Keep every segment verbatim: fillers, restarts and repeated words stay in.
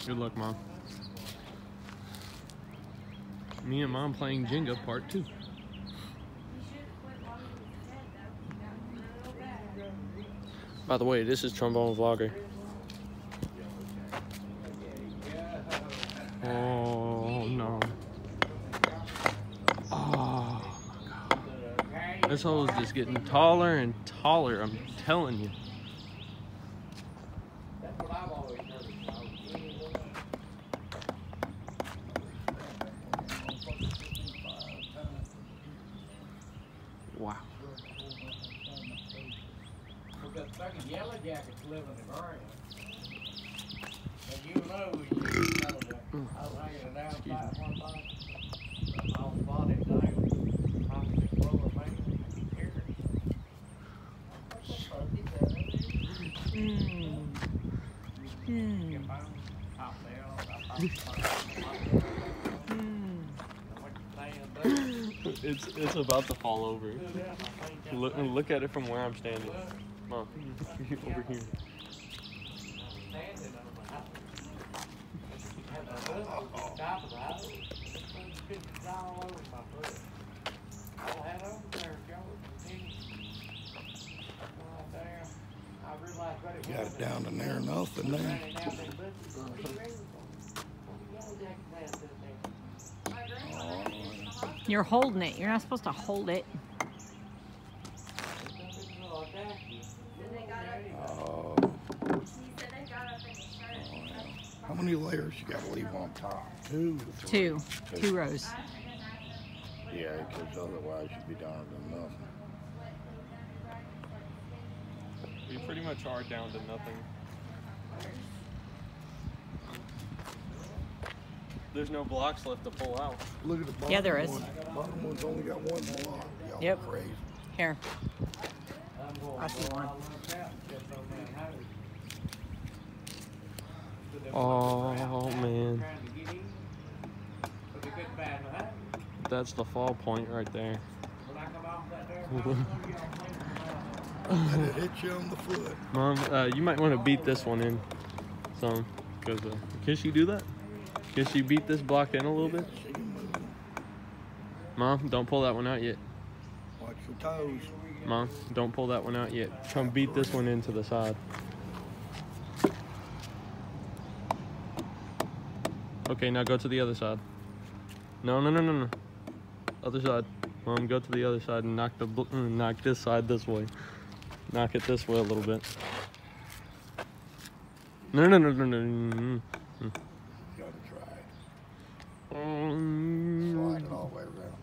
Good luck, Mom. Me and Mom playing Jenga part two. By the way, this is Trombone Vlogger. Oh no. Oh my God. This hole is just getting taller and taller, I'm telling you. Wow. Because fucking yellow jackets live in the ground. And you know, you know that I was hanging down by one body. I was body down. I was just blowing me. Here. What the fuck is that? Mm. Mm. Top down. It's it's about to fall over. Look look at it from where I'm standing. Mom, over here. You got it down to near nothing there. You're holding it. You're not supposed to hold it. Oh. How many layers you got to leave on top? Two? Or three? Two. Two rows. Yeah, because otherwise you'd be down to nothing. We pretty much are down to nothing. There's no blocks left to pull out. Look at the bottom Yeah, there is. one. Bottom one's only got one block. Y'all Yep. crazy. Here. I see one. Oh man. That's the fall point right there. Let it hit you on the foot. Mom, uh, you might want to beat this one in some. Cause, uh, can she do that? Can she beat this block in a little bit? She can move. Mom, don't pull that one out yet. Watch your toes. Mom, don't pull that one out yet. Come beat this one into the side. Okay, now go to the other side. No, no, no, no, no. Other side. Mom, go to the other side and knock the bl knock this side this way. Knock it this way a little bit. No, no, no, no, no, no, no. You gotta try it. Um, Slide it all the way around.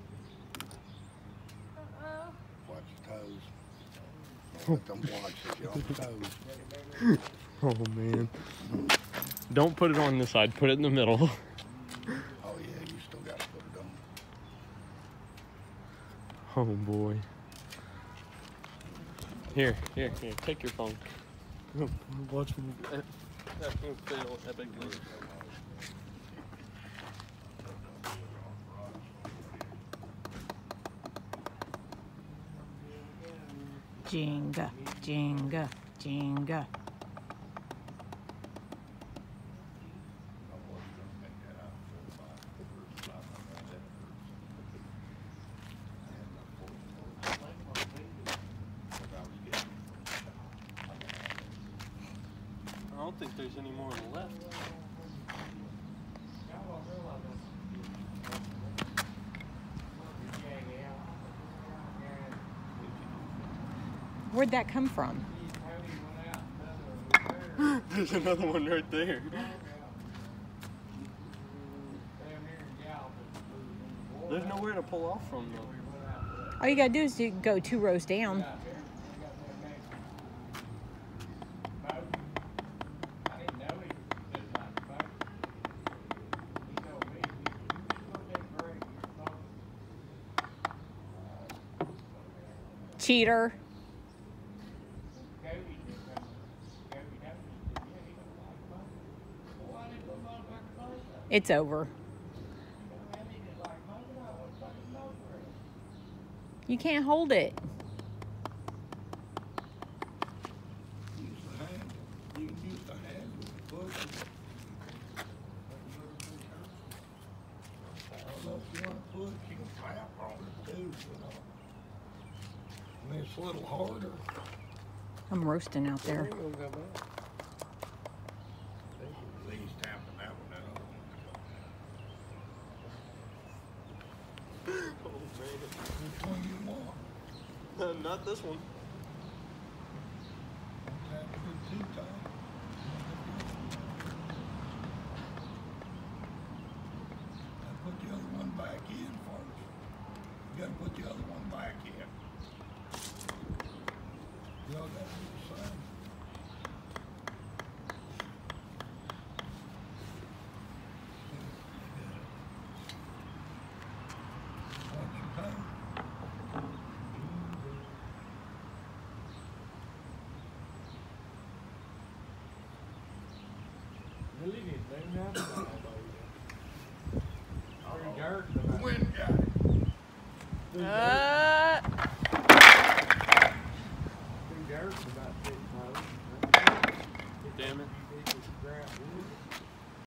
Watch your toes. Don't let them blocks hit you on the toes. Oh man. Don't put it on this side, put it in the middle. Oh yeah, you still gotta put it on. Oh boy. Here, here, here, take your phone. Watch me. That can fail epically. Jenga, Jenga, Jenga. I don't think there's any more left. Where'd that come from? There's another one right there. There's nowhere to pull off from though. All you gotta do is to go two rows down. Cheater. It's over. You can't hold it. Use the handle. You can use the handle. Push it. foot, you can tap on it too, you know. I mean, it's a little harder. I'm roasting out there. Ain't gonna come out. He's tapping that one out. Which one you want? Not this one. Tap it two times. Now put the other one back in first. You gotta put the other one back in. Y'all gotta do the same. Watch your toe. Really didn't do nothing all day. Pretty jerk. The wind got it. Oh.